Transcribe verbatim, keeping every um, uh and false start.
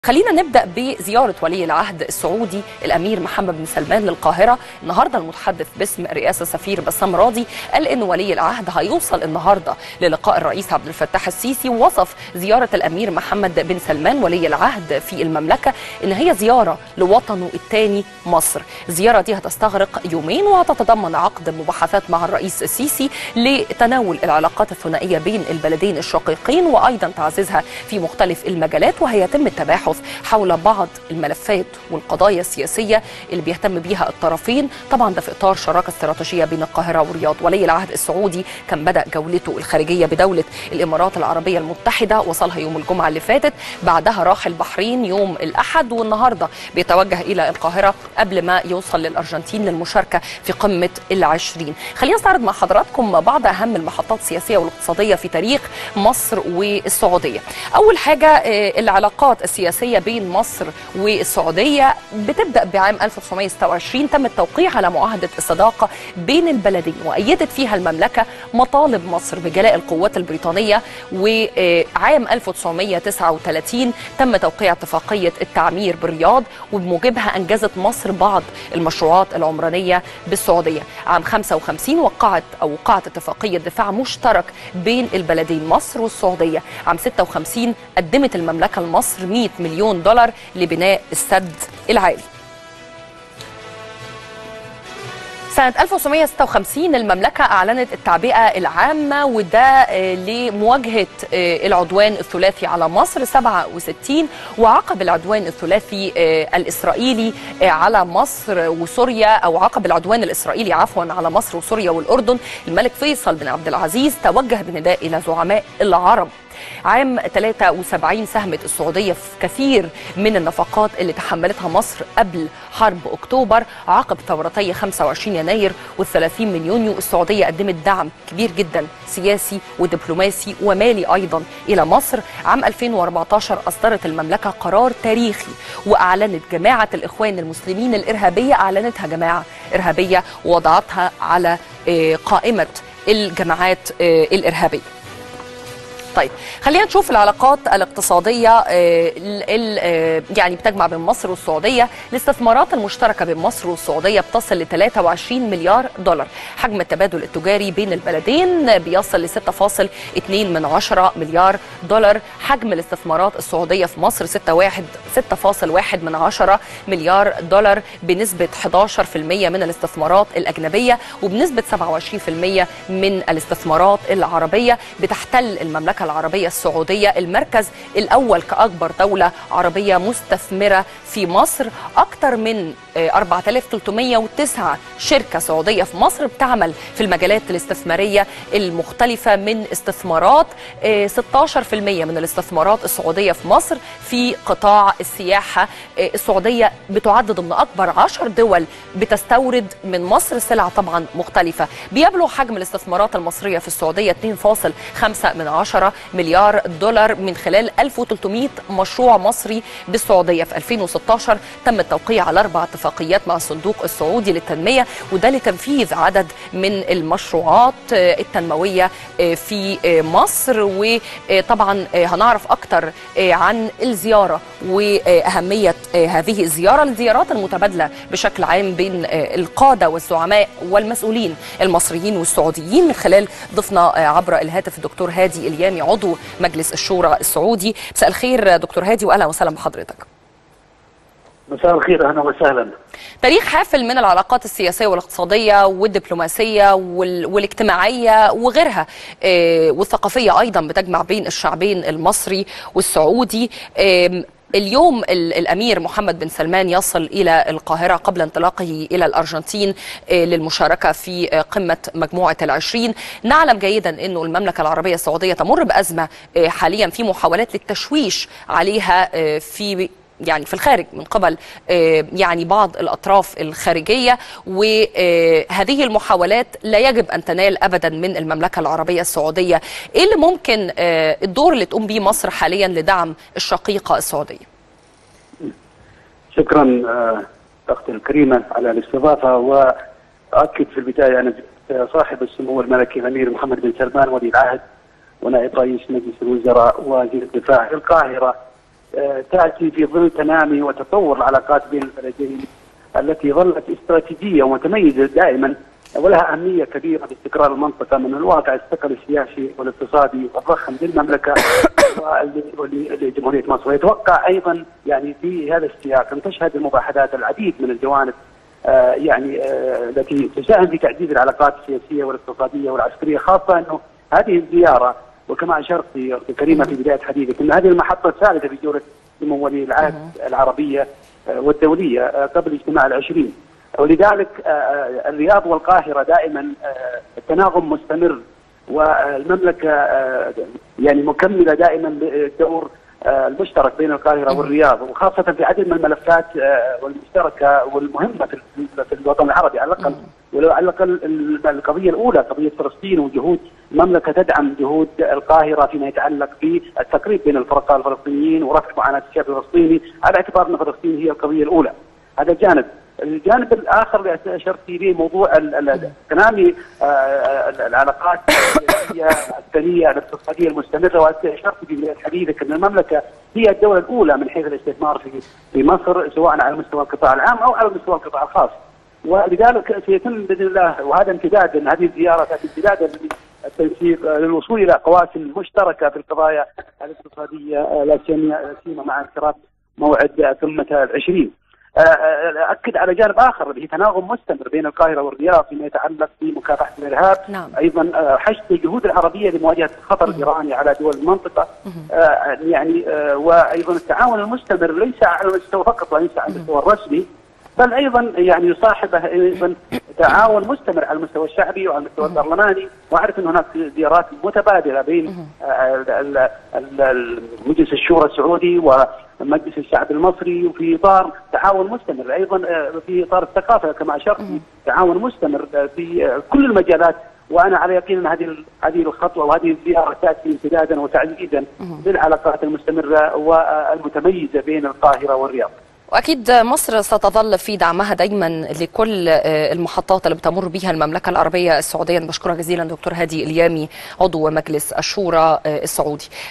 خلينا نبدأ بزيارة ولي العهد السعودي الأمير محمد بن سلمان للقاهرة. النهاردة المتحدث باسم الرئاسة السفير بسام راضي قال إن ولي العهد هيوصل النهاردة للقاء الرئيس عبد الفتاح السيسي، ووصف زيارة الأمير محمد بن سلمان ولي العهد في المملكة إن هي زيارة لوطنه الثاني مصر. الزيارة دي هتستغرق يومين وهتتضمن عقد مباحثات مع الرئيس السيسي لتناول العلاقات الثنائية بين البلدين الشقيقين، وأيضا تعزيزها في مختلف المجالات، وهيتم التباحث حول بعض الملفات والقضايا السياسية اللي بيهتم بيها الطرفين. طبعا ده في إطار شراكة استراتيجية بين القاهرة والرياض. ولي العهد السعودي كان بدأ جولته الخارجية بدولة الإمارات العربية المتحدة، وصلها يوم الجمعة اللي فاتت، بعدها راح البحرين يوم الأحد، والنهاردة بيتوجه إلى القاهرة قبل ما يوصل للأرجنتين للمشاركة في قمة العشرين. خلينا نستعرض مع حضراتكم بعض أهم المحطات السياسية والاقتصادية في تاريخ مصر والسعودية. أول حاجة العلاقات السياسية بين مصر والسعودية بتبدأ بعام ألف وتسعمائة وستة وعشرين، تم التوقيع على معاهدة الصداقة بين البلدين، وأيدت فيها المملكة مطالب مصر بجلاء القوات البريطانية. وعام ألف وتسعمائة وتسعة وثلاثين تم توقيع اتفاقية التعمير بالرياض، وبموجبها أنجزت مصر بعض المشروعات العمرانية بالسعودية. عام خمسة وخمسين وقعت أو وقعت اتفاقية دفاع مشترك بين البلدين مصر والسعودية. عام ستة وخمسين قدمت المملكة لمصر مئة مليون دولار لبناء السد العالي. سنة ألف وتسعمائة وستة وخمسين المملكة أعلنت التعبئة العامة، وده لمواجهة العدوان الثلاثي على مصر سبعة وستين، وعقب العدوان الثلاثي الإسرائيلي على مصر وسوريا، أو عقب العدوان الإسرائيلي عفوا على مصر وسوريا والأردن، الملك فيصل بن عبد العزيز توجه بنداء إلى زعماء العرب. عام ثلاثة وسبعين ساهمت السعودية في كثير من النفقات اللي تحملتها مصر قبل حرب أكتوبر. عقب ثورتي خمسة وعشرين يناير والثلاثين من يونيو السعودية قدمت دعم كبير جدا سياسي ودبلوماسي ومالي أيضا إلى مصر. عام ألفين وأربعة عشر أصدرت المملكة قرار تاريخي وأعلنت جماعة الإخوان المسلمين الإرهابية، أعلنتها جماعة إرهابية ووضعتها على قائمة الجماعات الإرهابية. طيب خلينا نشوف العلاقات الاقتصادية يعني بتجمع بين مصر والسعودية. الاستثمارات المشتركة بين مصر والسعودية بتصل ل ثلاثة وعشرين مليار دولار. حجم التبادل التجاري بين البلدين بيصل ل ستة فاصلة اثنين من عشرة مليار دولار. حجم الاستثمارات السعودية في مصر ستة فاصلة واحد من عشرة مليار دولار، بنسبة أحد عشر بالمئة من الاستثمارات الأجنبية، وبنسبة سبعة وعشرين بالمئة من الاستثمارات العربية. بتحتل المملكة العربية السعودية المركز الأول كأكبر دولة عربية مستثمرة في مصر. أكثر من أربعة آلاف وثلاثمائة وتسعة شركة سعودية في مصر بتعمل في المجالات الاستثمارية المختلفة من استثمارات. ستة عشر بالمئة من الاستثمارات السعودية في مصر في قطاع السياحة. السعودية بتعد ضمن أكبر عشر دول بتستورد من مصر سلع طبعا مختلفة. بيبلغ حجم الاستثمارات المصرية في السعودية اثنين فاصلة خمسة من عشرة مليار دولار من خلال ألف وثلاثمائة مشروع مصري بالسعودية. في ألفين وستة عشر تم التوقيع على أربع اتفاقيات مع الصندوق السعودي للتنمية، وده لتنفيذ عدد من المشروعات التنموية في مصر. وطبعا هنعرف أكتر عن الزيارة وأهمية هذه الزيارة. الزيارات المتبادلة بشكل عام بين القادة والزعماء والمسؤولين المصريين والسعوديين من خلال ضيفنا عبر الهاتف الدكتور هادي اليامي عضو مجلس الشورى السعودي. مساء الخير دكتور هادي، واهلا وسهلا بحضرتك. مساء الخير، اهلا وسهلا. تاريخ حافل من العلاقات السياسيه والاقتصاديه والدبلوماسيه والاجتماعيه وغيرها والثقافيه ايضا بتجمع بين الشعبين المصري والسعودي. اليوم الأمير محمد بن سلمان يصل إلى القاهرة قبل انطلاقه إلى الأرجنتين للمشاركة في قمة مجموعة العشرين. نعلم جيدا أنه المملكة العربية السعودية تمر بأزمة حاليا في محاولات للتشويش عليها في يعني في الخارج من قبل يعني بعض الأطراف الخارجية، وهذه المحاولات لا يجب أن تنال أبدا من المملكة العربية السعودية. إيه اللي ممكن الدور اللي تقوم به مصر حاليا لدعم الشقيقة السعودية؟ شكرا أختي الكريمة على الاستضافة، وأؤكد في البداية أنا صاحب السمو الملكي الأمير محمد بن سلمان ولي العهد ونائب رئيس مجلس الوزراء ووزير الدفاع في القاهرة تأتي في ظل تنامي وتطور العلاقات بين البلدين التي ظلت استراتيجية ومتميزة دائما ولها أهمية كبيرة لاستقرار المنطقة من الواقع الثقل السياسي والاقتصادي والضخم للمملكة ولجمهورية مصر. ويتوقع أيضا يعني في هذا السياق أن تشهد المباحثات العديد من الجوانب آه يعني آه التي تساهم في تعزيز العلاقات السياسية والاقتصادية والعسكرية، خاصة أنه هذه الزيارة وكما أشرت أختي كريمة في بداية حديثك أن هذه المحطة الثالثة في جولة سمو ولي العهد العربية والدولية قبل اجتماع العشرين، ولذلك الرياض والقاهرة دائما التناغم مستمر، والمملكة يعني مكملة دائما للدور المشترك بين القاهرة والرياض، وخاصة في عدد من الملفات والمشتركة والمهمة في الوطن العربي على الأقل، ولو على الأقل القضية الأولى قضية فلسطين وجهود المملكة تدعم جهود القاهرة فيما يتعلق بالتقريب بين الفرقاء الفلسطينيين ورفع معاناة الشعب الفلسطيني على اعتبار أن فلسطين هي القضية الأولى. هذا جانب. الجانب الآخر اللي أشرت إليه موضوع تنامي العلاقات الثانية الاقتصادية المستمرة، وأشرت في بداية حديثك أن المملكة هي الدولة الأولى من حيث الاستثمار في في مصر سواء على مستوى القطاع العام أو على مستوى القطاع الخاص، ولذلك سيتم بإذن الله، وهذا امتداد أن هذه الزيارة تأتي امتدادا للتنسيق للوصول إلى قواسم مشتركة في القضايا الاقتصادية لا سيما مع اقتراب موعد قمة العشرين. أكد على جانب آخر اللي هي تناغم مستمر بين القاهرة والرياض فيما يتعلق بمكافحة الإرهاب. نعم. أيضا حشد الجهود العربية لمواجهة الخطر الإيراني على دول المنطقة، آه يعني آه وأيضا التعاون المستمر ليس على المستوى فقط وليس على المستوى الرسمي، بل أيضا يعني يصاحبه أيضا تعاون مستمر على المستوى الشعبي وعلى المستوى البرلماني. وأعرف أن هناك زيارات متبادلة بين مجلس الشورى السعودي ومجلس الشعب المصري، وفي إطار تعاون مستمر أيضا في إطار الثقافة كما أشرت، تعاون مستمر في كل المجالات. وأنا على يقين أن هذه هذه الخطوة وهذه الزيارة تأتي امتدادا وتعزيزا للعلاقات المستمرة والمتميزة بين القاهرة والرياض. وأكيد مصر ستظل في دعمها دايما لكل المحطات اللي بتمر بها المملكة العربية السعودية. بشكرك جزيلا دكتور هادي اليامي عضو مجلس الشورى السعودي.